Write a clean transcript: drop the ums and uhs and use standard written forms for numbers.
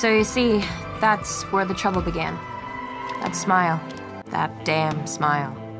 So you see, that's where the trouble began. That smile. That damn smile.